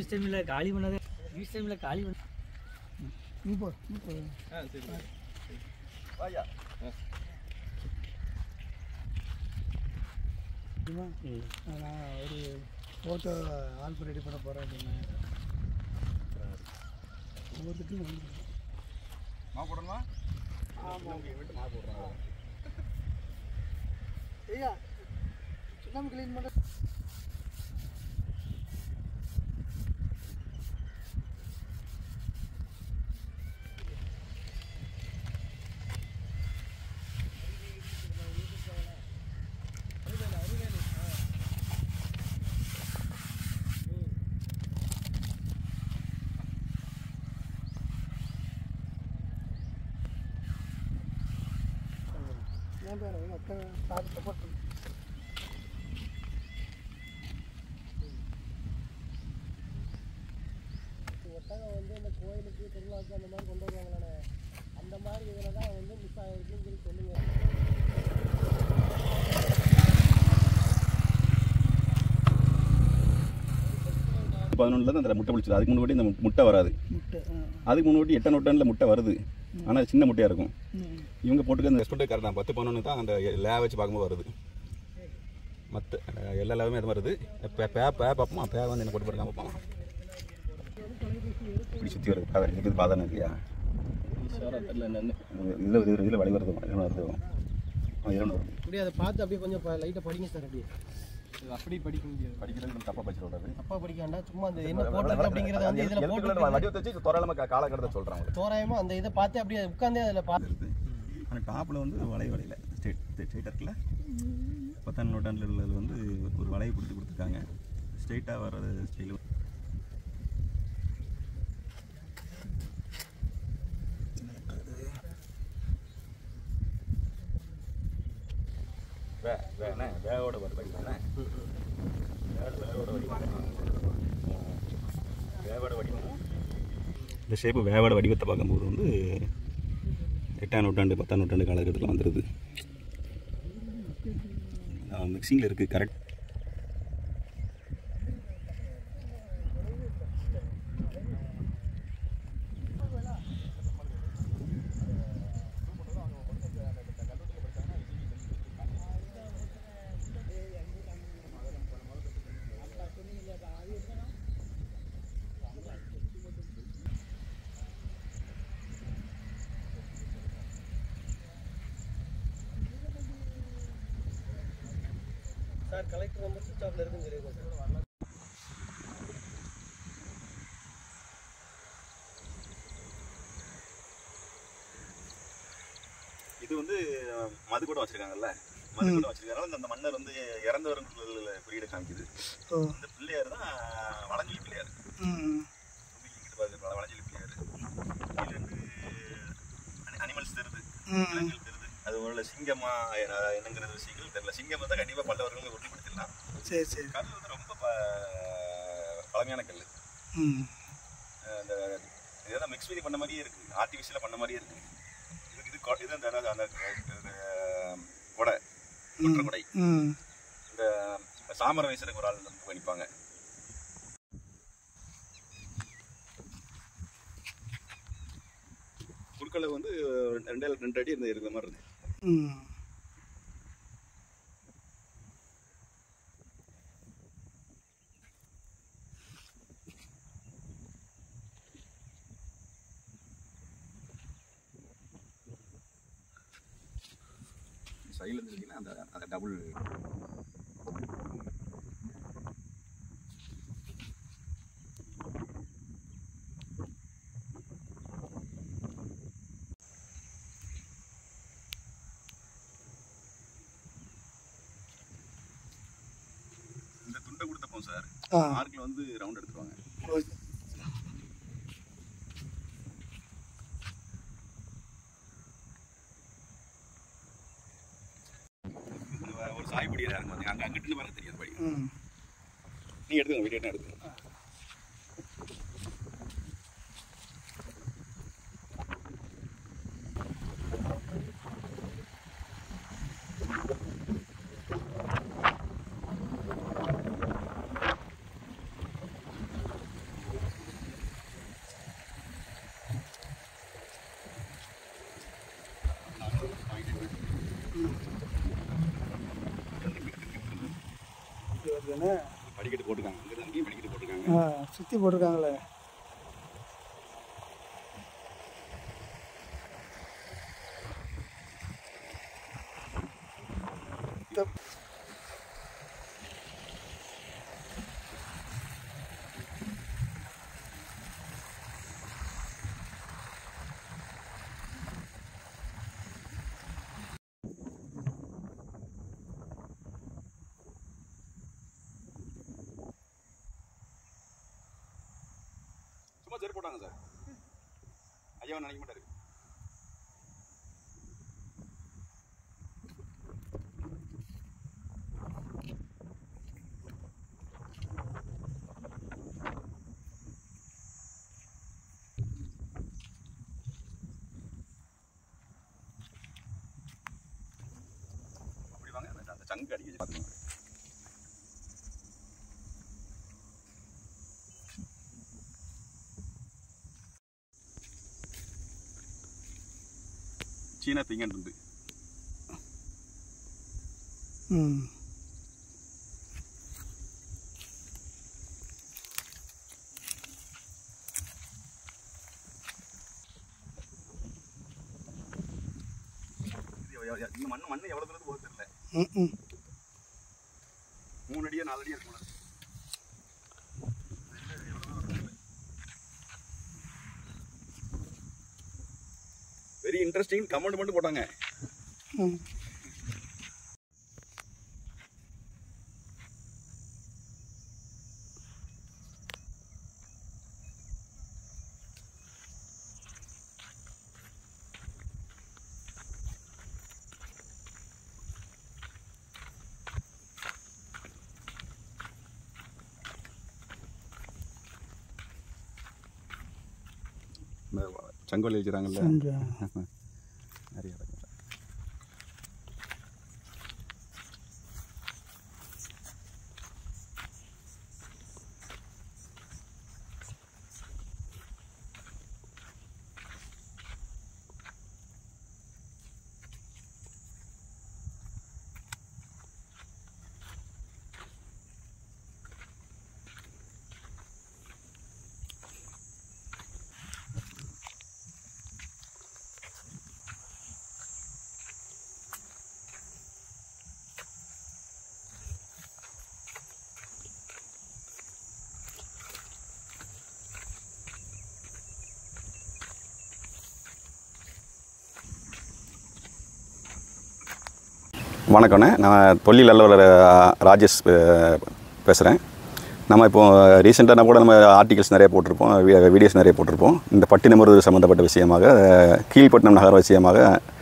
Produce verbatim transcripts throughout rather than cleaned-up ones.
Use டைமில் காலி பண்ணாதே யூஸ் டைமில் காலி பண்ண நீ போ நீ போ ஆ சரி வாயா நான் ஒரு ஃபோட்டோ ஆல்பம் ரெடி பண்ண போகிறேன் அப்படின்னா ஒவ்வொருத்துக்கும் வந்து மா போடணுமா ஆமாம் வீட்டு மா போடுறோம் ஐயா சுண்ணாம்பு க்ளீன் பண்ண ஒட்டகம் வந்து இந்த கோயிலுக்கு திருவிழாவுக்கு அந்த மாதிரி கொண்டு வருவாங்களே அந்த மாதிரி இதில் தான் வந்து மிஸ் ஆகிருக்குன்னு சொல்லி சொல்லுங்க. பதினொன்றுல அந்த முட்டை பிடிச்சது. அதுக்கு முன்னாடி இந்த முட்டை வராது. அதுக்கு முன்னாடி எட்டு நூற்றாண்டில் முட்டை வருது, ஆனால் சின்ன முட்டையாக இருக்கும். இவங்க போட்டுக்க அந்த ரெஸ்பெக்ட் கரெக்டாக பத்து பதினொன்று தான் அந்த லே வச்சு பார்க்கும்போது வருது. மற்ற எல்லா லேவுமே அது வருது. பே பே பே பார்ப்போமா பே வந்து என்ன போட்டு பாருங்க பார்ப்போம். இப்படி சுற்றி வருது பாதை இருக்குது பாதான இல்லையா இதில் இதில் இதில் வழி வருது வருது இரண்டு வரும். அப்படியே அதை பார்த்து அப்படியே கொஞ்சம் லைட்டாக படிங்க சார். அப்படியே அப்படி படிக்க முடியாது. படிக்கிறது தப்பாக படிச்சிருவாரு. தப்பாக படிக்க வேண்டாம். சும்மா அந்த என்ன போட்டு அப்படிங்கிறத வந்து இதில் போட்டு வடிவத்தை வச்சு தோராயமாக காலகட்டத்தை சொல்கிறாங்க. தோராயமாக அந்த இதை பார்த்து அப்படியே உட்காந்தே அதில் பார்த்து. ஆனால் டாப்பில் வந்து வளை வலையில் ஸ்டேட் ஸ்ட்ரெயிட்டாக இருக்குல்ல. பத்தாம் நூற்றாண்டில் வந்து ஒரு வலையை கொடுத்து கொடுத்துருக்காங்க. ஸ்ட்ரெயிட்டாக வர்றது ஸ்டைல் வே வேணே வேவோட வடி வடிவானே வேவோட வடிவானே வேவோட வடிவம். இந்த ஷேப்பு வேவோட வடிவத்தை பார்க்கும்போது வந்து எட்டாம் நூற்றாண்டு பத்தாம் நூற்றாண்டு காலகட்டத்தில் வந்துடுது. மிக்சிங்கில் இருக்குது கரெக்ட். சார் கலெக்டர் வந்து சுவிட்ச் ஆஃப்ல இருக்குன்னு தெரியுமா சார்? இது வந்து மது கூட வச்சிருக்காங்கல்ல, மது கூட வச்சிருக்காங்க. அந்த மன்னர் வந்து இறந்தவர்கள் குறியீடு காமிக்குது. இந்த பிள்ளையார் தான் வளஞ்சொலி பிள்ளையார். வளஞ்சொலி பிள்ளையார். இது வந்து அனிமல்ஸ் தருது, விலங்குகள் தருது. அது ஒரு சிங்கமா என்னங்கிறது விஷயங்கள் தெரியல. சிங்கம் தான் கண்டிப்பாக பல்லவர்கள் உறுதிப்படுத்திடலாம். சரி சரி. கல் வந்து ரொம்ப பழமையான கல். அந்த இதெல்லாம் மிக்ஸ் பண்ணி பண்ண மாதிரியே இருக்கு, ஆர்டிஃபிஷியலாக பண்ண மாதிரியே இருக்கு. இது இது இது அந்த அந்த கொடை குற்ற கொடை. இந்த சாமர வயசுக்கு ஒரு ஆள் பண்ணிப்பாங்க. குறுக்களை வந்து ரெண்டு ரெண்டு அடி இருந்து இருக்கிற மாதிரி இருந்து. சைடில் இருந்துச்சுன்னா அந்த அந்த டபுள் இந்த துண்டை கொடுத்தப்போம் சார். மார்க்கில் வந்து ரவுண்ட் எடுத்துருவாங்க. ஒரு சாய்படி அங்கே அங்கிட்டு பார்க்க தெரியாது படி. நீ எடுத்துங்க, வீடியோ எடுத்துங்க. இருக்குன்னு படிக்கட்டு போட்டுருக்காங்க, இங்கே அங்கேயும் படிக்கட்டு போட்டுருக்காங்க. ஆ சுற்றி போட்டிருக்காங்களே. சும்மா செருப்பு போட்டாங்க சார், ஐயா நினைக்க மாட்டாரு. அப்படி வாங்க, அந்த சங்கு அடிக்க பார்த்துக்கோங்க. சீனா திங்கன் இருந்து ம் இந்த மண் மண் எவ்வளோ தூரத்து போகுது தெரியல. ம் மூணு அடியா நாலு அடியா இருக்கும். வெரி இன்ட்ரெஸ்டிங் கமெண்ட் மட்டும் போட்டாங்க. ம் சங்கோலி வச்சுறாங்கல்ல, நிறைய வணக்கண்ணே. நான் தொழில் அலுவலர் ராஜேஷ் பேசுகிறேன். நம்ம இப்போது ரீசெண்டாக கூட நம்ம ஆர்டிகல்ஸ் நிறைய போட்டிருப்போம், வீடியோஸ் நிறைய போட்டிருப்போம். இந்த பட்டினமருது சம்மந்தப்பட்ட விஷயமாக, கீழ்பட்டினம் நகர விஷயமாக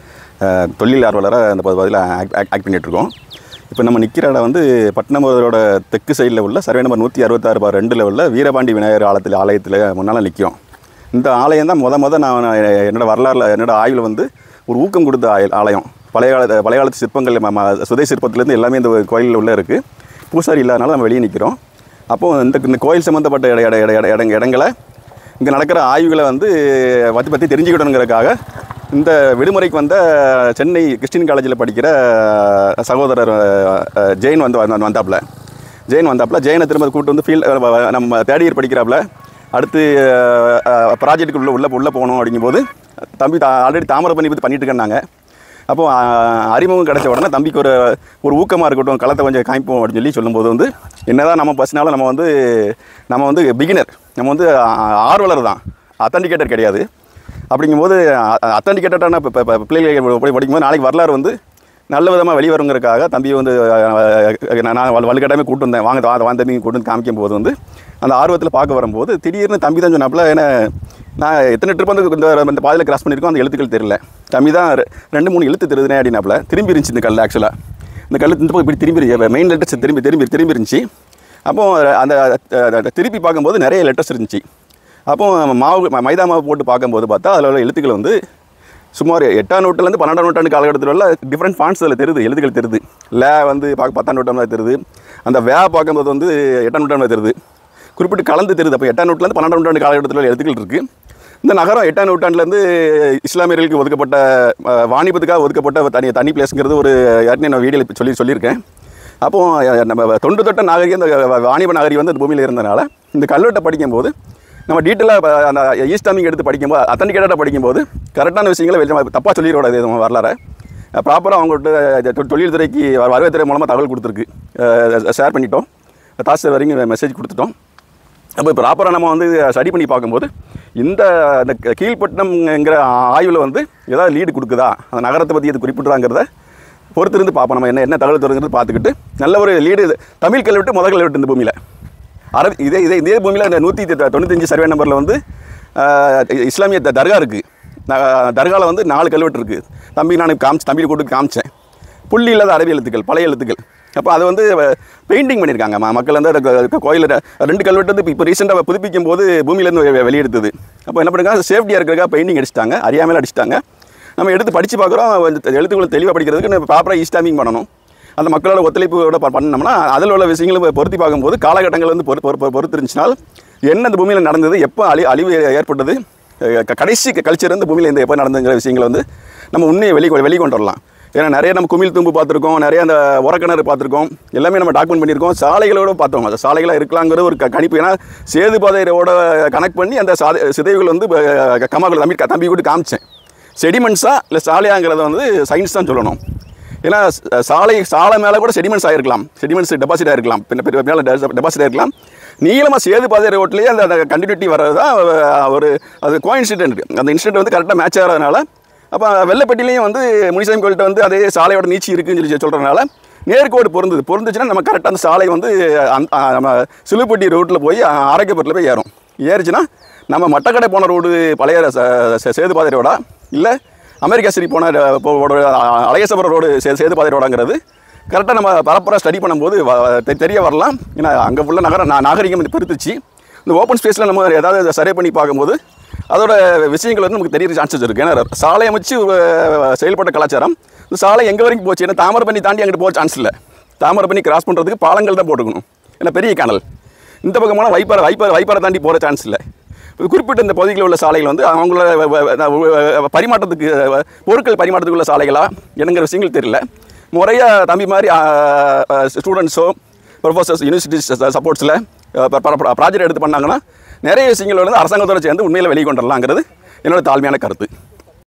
தொழில் ஆர்வலராக அந்த பகுதியில் ஆக்ட் ஆக்ட் பண்ணிகிட்ருக்கோம். இப்போ நம்ம நிற்கிற இடம் வந்து பட்டினமருதோட தெற்கு சைடில் உள்ள சர்வே நம்பர் நூற்றி அறுபத்தாறு பார் ரெண்டில் உள்ள வீரபாண்டி விநாயகர் ஆலயத்தில் ஆலயத்தில் முன்னால் நிற்கிறோம். இந்த ஆலயம் தான் முத முத நான் என்னோடய வரலாறில் என்னோடய ஆய்வில் வந்து ஒரு ஊக்கம் கொடுத்த ஆய ஆலயம். பழைய காலத்து பழைய காலத்து சிற்பங்கள் சுதை சிற்பத்துலேருந்து எல்லாமே இந்த கோயிலில் உள்ளே இருக்குது. பூசாரி இல்லாதனால நம்ம வெளியே நிற்கிறோம். அப்போது இந்த இந்த கோயில் சம்மந்தப்பட்ட இட இட இட இட இடங்களை இங்கே நடக்கிற ஆய்வுகளை வந்து பற்றி பற்றி தெரிஞ்சுக்கிடணுங்கிறதுக்காக இந்த விடுமுறைக்கு வந்த சென்னை கிறிஸ்டின் காலேஜில் படிக்கிற சகோதரர் ஜெயின் வந்து வந்தாப்புல ஜெயின் வந்தாப்புல ஜெயினை திரும்ப கூப்பிட்டு வந்து ஃபீல்டு நம்ம தேர்ட் இயர் படிக்கிறாப்புல. அடுத்து ப்ராஜெக்ட்டுக்கு உள்ள உள்ளே உள்ளே போகணும் அப்படிங்கும்போது தம்பி தா ஆல்ரெடி தாமிரபரணி பற்றி பண்ணிட்டு இருக்காங்க. அப்போது அறிமுகம் கிடச்ச உடனே தம்பிக்கு ஒரு ஒரு ஊக்கமாக இருக்கட்டும், களத்தை கொஞ்சம் காமிப்போம் அப்படின்னு சொல்லி சொல்லும்போது வந்து என்ன தான் நம்ம பஸ்னால நம்ம வந்து நம்ம வந்து பிகினர், நம்ம வந்து ஆர்வலர் தான், அத்தன்டிகேட்டர் கிடையாது. அப்படிங்கும்போது அத்தன்டிகேட்டடான இப்போ இப்போ பிள்ளைகள் படிக்கும்போது நாளைக்கு வரலாறு வந்து நல்ல விதமாக வெளிவருங்கிறதுக்காக தம்பியை வந்து நான் வலுக்கட்டாயமே கூட்டு வந்தேன். வாங்க வாங்க தம்பி கூட்டு வந்து காமிக்கும் போது வந்து அந்த ஆர்வத்தில் பார்க்க வரும்போது திடீர்னு தம்பி தான் சொன்னாப்புல, ஏன்னா நான் எத்தனை ட்ரிப் வந்து இந்த இந்த பாதையில் கிராஸ் பண்ணியிருக்கோம், அந்த எழுத்துக்கள் தெரியல. தம்பி தான் ரெண்டு மூணு எழுத்து தெரியுதுனே அப்படின்னாப்புல. திரும்பி இருந்துச்சு இந்த கல். ஆக்சுவலாக இந்த கல் இந்த பக்கம் இப்படி திரும்பி மெயின் லெட்டர்ஸ் திரும்பி திரும்பி திரும்பி இருந்துச்சு. அப்போது அந்த திருப்பி பார்க்கும்போது நிறைய லெட்டர்ஸ் இருந்துச்சு. அப்போது மாவு மைதா மாவு போட்டு பார்க்கும்போது பார்த்தா அதில் உள்ள எழுத்துக்கள் வந்து சுமார் எட்டாம் நூற்றுலேருந்து பன்னெண்டாம் நூற்றாண்டு காலகட்டத்தில் உள்ள டிஃப்ரெண்ட் ஃபாண்ட்ஸ் அதில் தெரியுது, எழுத்துக்கள் தெரியுது. லே வந்து பார்க்க பத்தாம் நூற்றாண்டில் தெரியுது, அந்த வே பார்க்கும்போது வந்து எட்டாம் நூற்றாண்டில் தெரியுது, குறிப்பிட்டு கலந்து தெரியுது. அப்போ எட்டாம் நூற்றுலேருந்து பன்னெண்டாம் நூற்றாண்டு காலகட்டத்தில் உள்ள எழுத்துக்கள் இருக்குது. இந்த நகரம் எட்டாம் நூற்றாண்டுலேருந்து இஸ்லாமியர்களுக்கு ஒதுக்கப்பட்ட வாணிபத்துக்காக ஒதுக்கப்பட்ட தனி தனி பிளேஸுங்கிறது ஒரு ஏற்கனவே நான் வீடியோவில் சொல்லி சொல்லியிருக்கேன். அப்போது நம்ம தொண்டு தொட்ட நாகரிகம் இந்த வாணிப நாகரிகம் வந்து இந்த பூமியில் இருந்தனால இந்த கல்வெட்டை படிக்கும்போது நம்ம டீட்டெயிலாக அந்த ஈஸ்டாமிங் எடுத்து படிக்கும்போது அத்தன்டிகேட்டாக படிக்கும்போது கரெக்டான விஷயங்களை வெளியே தப்பாக சொல்லிடக்கூடாது இது வரலாறு ப்ராப்பராக அவங்கள்ட்ட தொழில்துறைக்கு வரவேற்துறை மூலமாக தகவல் கொடுத்துருக்கு ஷேர் பண்ணிட்டோம் தாசில்தார் வரைக்கும் மெசேஜ் கொடுத்துட்டோம். அப்போ ப்ராப்பராக நம்ம வந்து ஸ்டடி பண்ணி பார்க்கும்போது இந்த இந்த கீழ்பட்டினம்ங்கிற ஆய்வில் வந்து ஏதாவது லீடு கொடுக்குதா அந்த நகரத்தை பற்றி இது குறிப்பிட்றாங்கிறத பொறுத்திருந்து பார்ப்போம். நம்ம என்ன என்ன தகவல் தொடங்குறது பார்த்துக்கிட்டு நல்ல ஒரு லீடு தமிழ் கல்வெட்டு முதல் கல்வெட்டு இந்த பூமியில் அரபி இதே இதே இதே பூமியில் இந்த நூற்றி தொண்ணூத்தஞ்சு சர்வே நம்பரில் வந்து இஸ்லாமிய தர்கா இருக்குது. தர்காவில் வந்து நாலு கல்வெட்டு இருக்குது. தம்பி நான் காமிச்சு தம்பியில் கூட்டு காமிச்சேன். புள்ளி இல்லாத அரபி எழுத்துக்கள் பழைய எழுத்துக்கள். அப்போ அது வந்து பெயிண்டிங் பண்ணியிருக்காங்க மக்கள் வந்து கோயிலில் ரெண்டு கல்வெட்டு வந்து இப்போ ரீசெண்டாக புதுப்பிக்கும் போது பூமியிலேருந்து வெளியெடுத்தது. அப்போ என்ன பண்ணுறாங்க சேஃப்டியாக இருக்கிறக்காக பெயிண்டிங் அடிச்சிட்டாங்க அறியாமல் அடிச்சிட்டாங்க. நம்ம எடுத்து படித்து பார்க்குறோம் எழுத்துக்களை தெளிவாக படிக்கிறதுக்கு நம்ம ப்ராப்பராக ஈஸ்டாமிங் பண்ணணும். அந்த மக்களோட ஒத்துழைப்போட பண்ணோம்னா அதில் உள்ள விஷயங்களை பொருத்தி பார்க்கும்போது காலகட்டங்கள் வந்து பொறு பொறு பொறுத்து இருந்துச்சுனால் என்ன இந்த பூமியில் நடந்தது எப்போ அழி அழிவு ஏற்பட்டது கடைசி கல்ச்சர் வந்து பூமியில் இந்த எப்போ நடந்துங்கிற விஷயங்களை வந்து நம்ம உண்மையை வெளி வெளிக்கொண்டு வரலாம். ஏன்னா நிறைய நம்ம குமிழ் தும்பு பார்த்துருக்கோம், நிறைய அந்த உரக்கிணறு பார்த்துருக்கோம், எல்லாமே நம்ம டாக்குமெண்ட் பண்ணியிருக்கோம். சாலைகளோட பார்த்தோம் அந்த சாலைகளாக இருக்கலாங்கிற ஒரு கணிப்பு. ஏன்னா சேது பாதையோட கனெக்ட் பண்ணி அந்த சாதை சிதைவுகள் வந்து கமாக்கள் தம்பி தம்பி கூட காமிச்சேன். செடிமெண்ட்ஸா இல்லை சாலையாங்கிறத வந்து சயின்ஸ் தான் சொல்லணும். ஏன்னா சாலை சாலை மேலே கூட செடிமெண்ட்ஸ் ஆகிருக்கலாம், செடிமெண்ட்ஸ் டெபாசிட் ஆகிருக்கலாம், பின்ன பெரிய மேலே டெபாசிட் ஆகிருக்கலாம். நீளமாக சேது பாதை ரோட்லேயே அந்த கண்டினியூட்டி வர்றது தான் ஒரு அது கோ இன்சிடென்ட். அந்த இன்சிடென்ட் வந்து கரெக்டாக மேட்ச் ஆகிறதுனால அப்போ வெள்ளைப்பட்டிலையும் வந்து முனிசாமி கோயில்கிட்ட வந்து அதே சாலையோட நீச்சி இருக்குன்னு சொல்லி சொல்கிறதுனால நேர்கோடு பொருந்தது பொருந்துச்சுன்னா நம்ம கரெக்டாக அந்த சாலை வந்து நம்ம சிலுப்பட்டி ரோட்டில் போய் ஆரோக்கியப்பட்டில் போய் ஏறும். ஏறிச்சுன்னா நம்ம மட்டக்கடை போன ரோடு பழைய சேது பாதை ரோடா இல்லை அமெரிக்கா சிரி போன அலையசபுரம் ரோடு சே சேது பாதை ரோடாங்கிறது கரெக்டாக நம்ம பரப்பராக ஸ்டடி பண்ணும்போது தெரிய வரலாம். ஏன்னா அங்கே உள்ள நகரம் நாகரிகம் பெருத்துச்சு. இந்த ஓப்பன் ஸ்பேஸில் நம்ம ஏதாவது சர்வே பண்ணி பார்க்கும்போது அதோட விஷயங்கள் வந்து நமக்கு தெரிய சான்சஸ் இருக்குது. ஏன்னா சாலை அமைச்சு செயல்பட்ட கலாச்சாரம் இந்த சாலை எங்கே வரைக்கும் போச்சு. ஏன்னா தாமிரபரணி தாண்டி அங்கிட்டு போக சான்ஸ் இல்லை. தாமிரபரணி கிராஸ் பண்ணுறதுக்கு பாலங்கள் தான் போட்டுக்கணும். ஏன்னா பெரிய கேனல் இந்த பக்கமான வைப்பாறை வைப்பாறை வைப்பாறை தாண்டி போகிற சான்ஸ் இல்லை. குறிப்பிட்ட இந்த பகுதிகளில் உள்ள சாலைகள் வந்து அவங்களோட பரிமாற்றத்துக்கு பொருட்கள் பரிமாற்றத்துக்கு உள்ள சாலைகளா என்னங்கிற விஷயங்கள் தெரியல. முறையாக தம்பி மாதிரி ஸ்டூடெண்ட்ஸோ ப்ரொஃபஸர்ஸ் யூனிவர்சிட்டி சப்போர்ட்ஸில் ப்ராஜெக்ட் எடுத்து பண்ணாங்கன்னா நிறைய விஷயங்கள் வந்து அரசாங்கத்தோடு சேர்ந்து உண்மையில் வெளிக்கொண்டு வரலாங்கிறது என்னோட தாழ்மையான கருத்து.